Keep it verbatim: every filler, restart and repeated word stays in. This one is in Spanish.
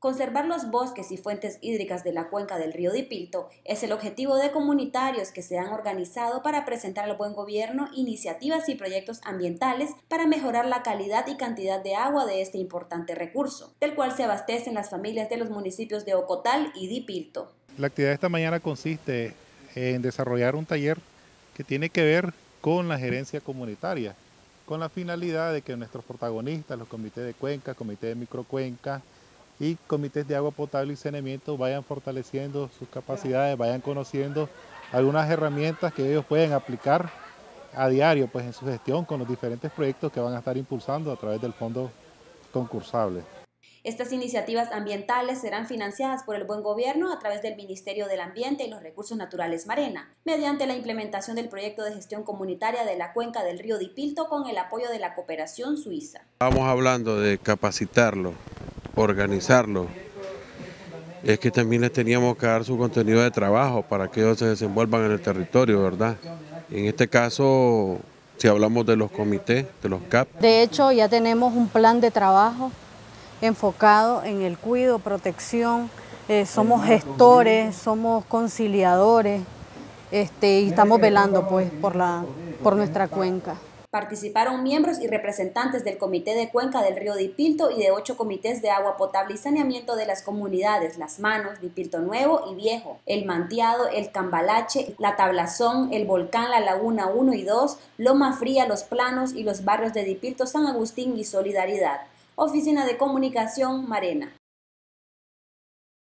Conservar los bosques y fuentes hídricas de la cuenca del río Dipilto es el objetivo de comunitarios que se han organizado para presentar al buen gobierno iniciativas y proyectos ambientales para mejorar la calidad y cantidad de agua de este importante recurso, del cual se abastecen las familias de los municipios de Ocotal y Dipilto. La actividad de esta mañana consiste en desarrollar un taller que tiene que ver con la gerencia comunitaria, con la finalidad de que nuestros protagonistas, los comités de cuenca, comités de microcuenca y comités de agua potable y saneamiento vayan fortaleciendo sus capacidades, vayan conociendo algunas herramientas que ellos pueden aplicar a diario pues, en su gestión con los diferentes proyectos que van a estar impulsando a través del fondo concursable. Estas iniciativas ambientales serán financiadas por el buen gobierno a través del Ministerio del Ambiente y los Recursos Naturales Marena, mediante la implementación del proyecto de gestión comunitaria de la cuenca del río Dipilto con el apoyo de la cooperación suiza. Estamos hablando de capacitarlo, organizarlo, es que también les teníamos que dar su contenido de trabajo para que ellos se desenvuelvan en el territorio, ¿verdad? En este caso, si hablamos de los comités, de los C A P. De hecho, ya tenemos un plan de trabajo enfocado en el cuidado, protección, eh, somos gestores, somos conciliadores este, y estamos velando pues, por, la, por nuestra cuenca. Participaron miembros y representantes del Comité de Cuenca del río Dipilto y de ocho comités de agua potable y saneamiento de las comunidades Las Manos, Dipilto Nuevo y Viejo, El Manteado, El Cambalache, La Tablazón, El Volcán, La Laguna uno y dos, Loma Fría, Los Planos y los barrios de Dipilto, San Agustín y Solidaridad. Oficina de Comunicación Marena.